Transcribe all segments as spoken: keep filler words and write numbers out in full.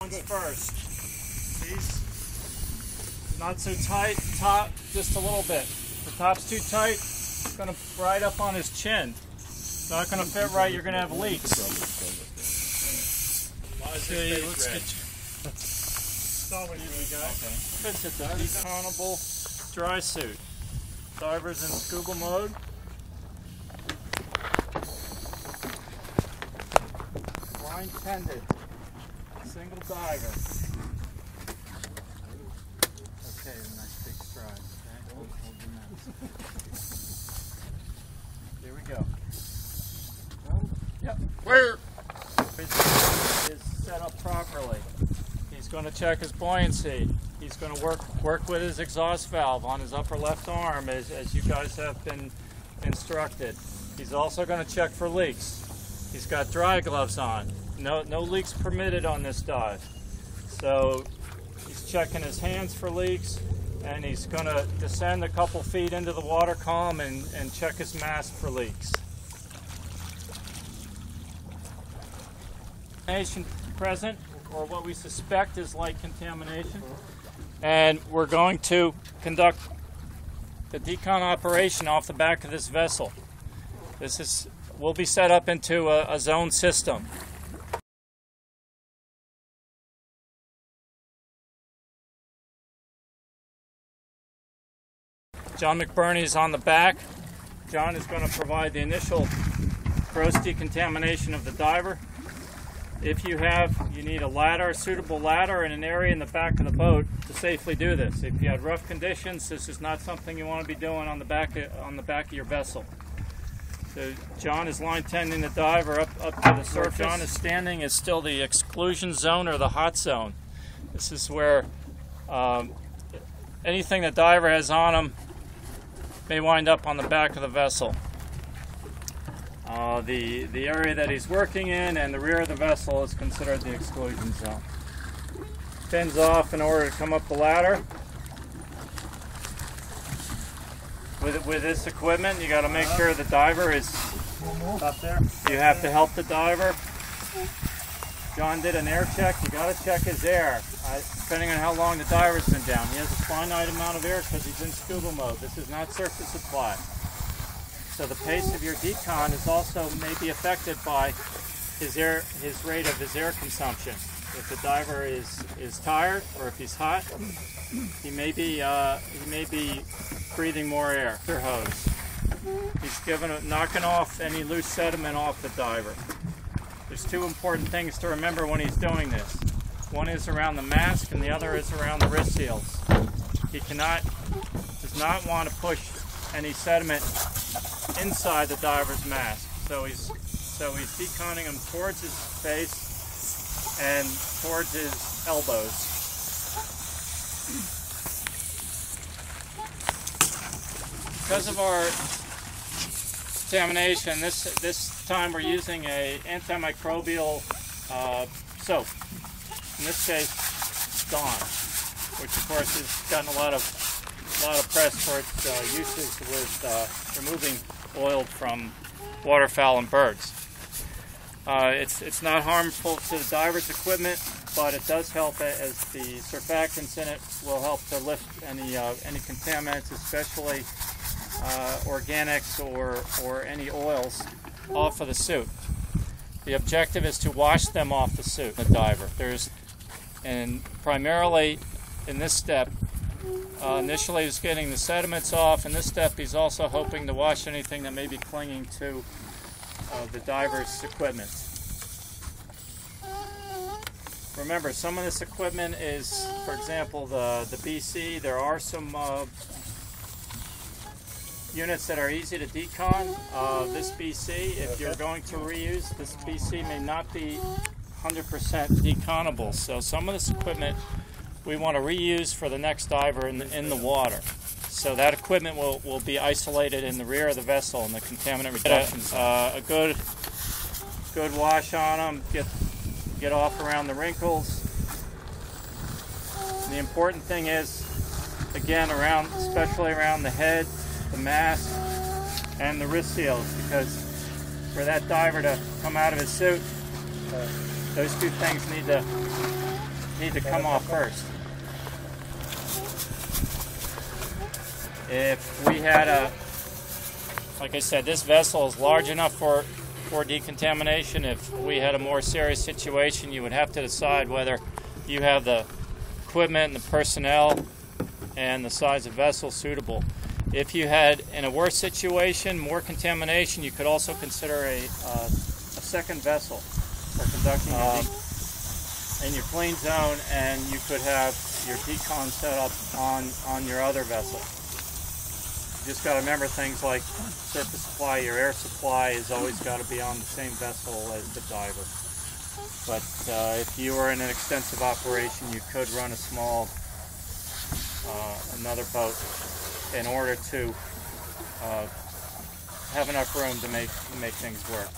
John's first. These not so tight, top just a little bit. The top's too tight, it's going to ride up on his chin. It's not going to fit right, you're going to have leaks. Okay, let's get you. Start with you guys. Okay. Fits it, decountable dry suit. Divers in scuba mode. Line tended. Single diver. Okay, nice big stride. Okay, hold, hold your nose. Here we go. Oh, yep. Where? Is set up properly. He's going to check his buoyancy. He's going to work work with his exhaust valve on his upper left arm, as, as you guys have been instructed. He's also going to check for leaks. He's got dry gloves on. No, no leaks permitted on this dive. So he's checking his hands for leaks, and he's going to descend a couple feet into the water column and, and check his mask for leaks. Present, or what we suspect is light contamination, and we're going to conduct the decon operation off the back of this vessel. This is will be set up into a, a zone system. John McBurney is on the back. John is going to provide the initial gross decontamination of the diver. If you have, you need a ladder, a suitable ladder, and an area in the back of the boat to safely do this. If you had rough conditions, this is not something you want to be doing on the back of, on the back of your vessel. So John is line tending the diver up, up to the surface. Where John is standing is still the exclusion zone or the hot zone. This is where um, anything the diver has on him may wind up on the back of the vessel. Uh, the, the area that he's working in and the rear of the vessel is considered the exclusion zone. Fins off in order to come up the ladder. With, with this equipment, you got to make sure the diver is up there. You have to help the diver. John did an air check. You got to check his air. Uh, depending on how long the diver's been down. He has a finite amount of air because he's in scuba mode. This is not surface supply. So the pace of your decon is also may be affected by his air, his rate of his air consumption. If the diver is is tired or if he's hot, he may be uh, he may be breathing more air. Their hose. He's given a, knocking off any loose sediment off the diver. There's two important things to remember when he's doing this. One is around the mask, and the other is around the wrist seals. He cannot does not want to push any sediment inside the diver's mask. So he's so he's deconning him towards his face and towards his elbows. Because of our contamination, this this time we're using a antimicrobial uh, soap. In this case, Dawn, which of course has gotten a lot of a lot of press for its uh, uses with uh, removing oil from waterfowl and birds. Uh, it's it's not harmful to the diver's equipment, but it does help, as the surfactants in it will help to lift any uh, any contaminants, especially uh, organics or or any oils, off of the suit. The objective is to wash them off the suit. The diver. There's and primarily in this step. Uh, initially he's getting the sediments off. In this step he's also hoping to wash anything that may be clinging to uh, the diver's equipment. Remember, some of this equipment is, for example, the, the B C. There are some uh, units that are easy to decon. Uh, this B C, if you're going to reuse, this B C may not be one hundred percent deconable. So some of this equipment we want to reuse for the next diver in the, in the water. So that equipment will, will be isolated in the rear of the vessel in the contaminant reduction zone. Uh, a good good wash on them, get, get off around the wrinkles. And the important thing is, again, around, especially around the head, the mask, and the wrist seals, because for that diver to come out of his suit, uh, those two things need to need to come off first. If we had a, like I said, this vessel is large enough for, for decontamination. If we had a more serious situation, you would have to decide whether you have the equipment and the personnel and the size of vessel suitable. If you had, in a worse situation, more contamination, you could also consider a, uh, a second vessel for conducting um, in your clean zone, and you could have your decon set up on, on your other vessel. You just got to remember things like surface supply, your air supply has always got to be on the same vessel as the diver. But uh, if you were in an extensive operation, you could run a small, uh, another boat in order to uh, have enough room to make, to make things work.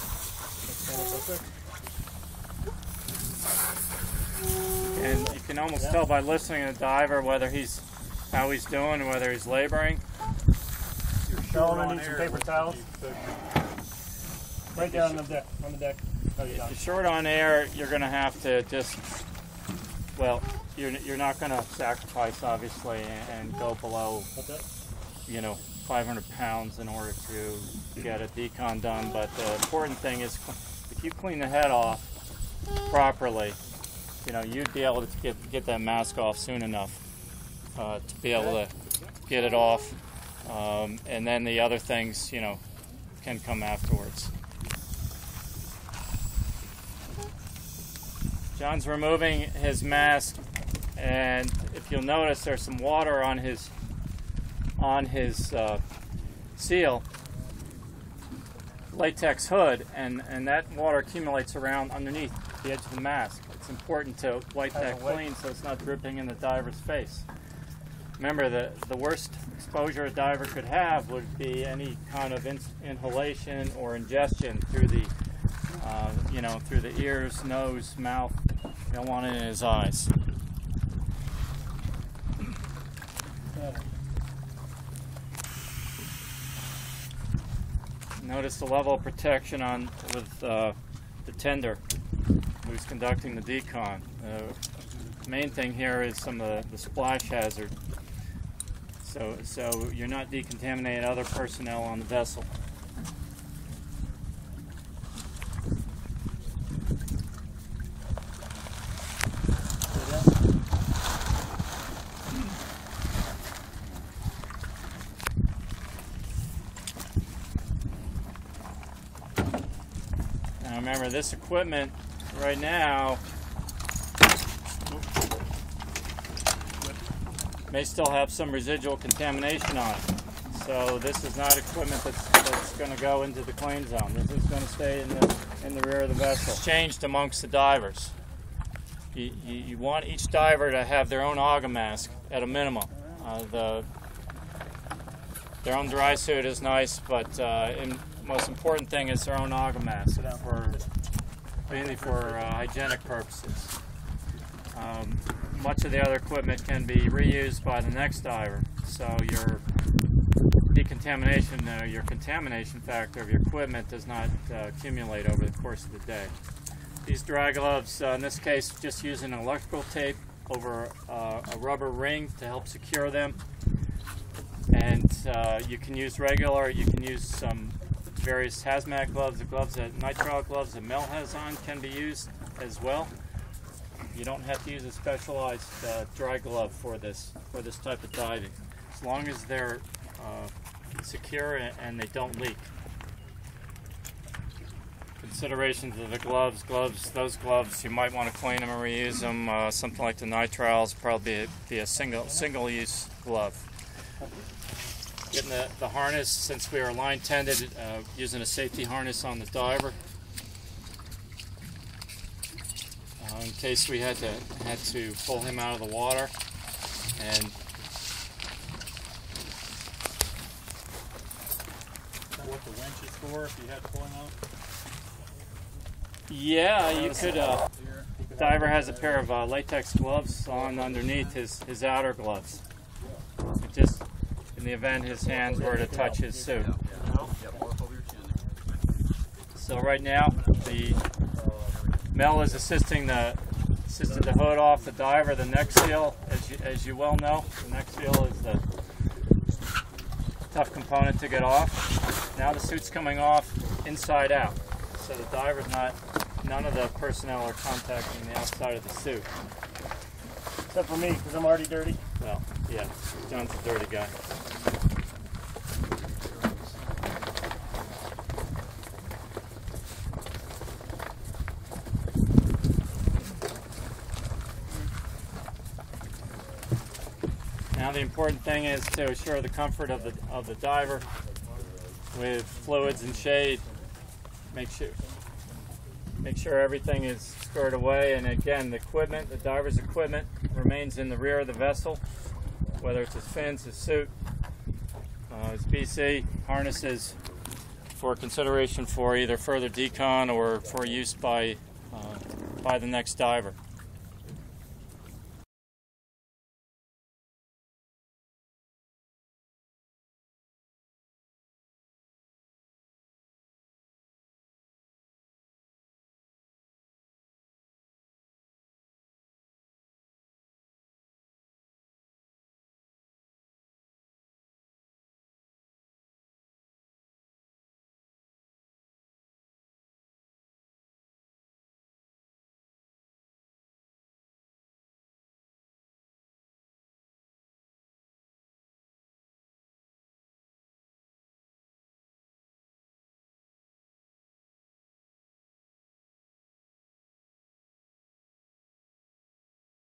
And you can almost tell by listening to the diver whether he's, how he's doing, whether he's laboring. Sean, I need some paper towels. Right down on the deck. On the deck. Oh, if you're short on air, you're going to have to just, well, you're, you're not going to sacrifice, obviously, and, and go below, you know, five hundred pounds in order to get a decon done. But the important thing is, if you clean the head off properly, you know, you'd be able to get, get that mask off soon enough uh, to be able to get it off. Um, and then the other things, you know, can come afterwards. John's removing his mask, and if you'll notice, there's some water on his on his uh, seal latex hood, and and that water accumulates around underneath the edge of the mask. It's important to wipe that clean so it's not dripping in the diver's face. Remember, the, the worst exposure a diver could have would be any kind of in, inhalation or ingestion through the, uh, you know, through the ears, nose, mouth. You don't want it in his eyes. Notice the level of protection on with uh, the tender who's conducting the decon. Uh, the main thing here is some of the, the splash hazard. So, so you're not decontaminating other personnel on the vessel. Now remember, this equipment right now may still have some residual contamination on it. So this is not equipment that's, that's going to go into the clean zone. This is going to stay in the, in the rear of the vessel. It's changed amongst the divers. You, you, you want each diver to have their own AGA mask at a minimum. Uh, the, their own dry suit is nice, but uh, in, the most important thing is their own AGA mask, for, mainly for uh, hygienic purposes. Um, much of the other equipment can be reused by the next diver, so your decontamination, uh, your contamination factor of your equipment does not uh, accumulate over the course of the day. These dry gloves, uh, in this case, just using electrical tape over uh, a rubber ring to help secure them, and uh, you can use regular, you can use some various hazmat gloves, the gloves that nitrile gloves that Mel has on can be used as well. You don't have to use a specialized uh, dry glove for this for this type of diving, as long as they're uh, secure and, and they don't leak. Considerations of the gloves: gloves, those gloves you might want to clean them or reuse them. Uh, something like the nitriles probably be a single single use glove. Getting the, the harness, since we are line tended, uh, using a safety harness on the diver. Uh, in case we had to had to pull him out of the water, and what the winch is for if you had to pull him out? Yeah, you could. Uh, diver has a pair of uh, latex gloves on underneath his his outer gloves. It just in the event his hands were to touch his suit. So right now the Mel is assisting the assisted the hood off the diver. The neck seal, as you, as you well know, the neck seal is the tough component to get off. Now the suit's coming off inside out, so the diver's not, none of the personnel are contacting the outside of the suit. Except for me, because I'm already dirty. Well, yeah, John's a dirty guy. Now the important thing is to assure the comfort of the of the diver with fluids and shade. Make sure make sure everything is squared away, and again, the equipment, the diver's equipment, remains in the rear of the vessel, whether it's his fins, his suit, uh, his B C, harnesses, for consideration for either further decon or for use by uh, by the next diver.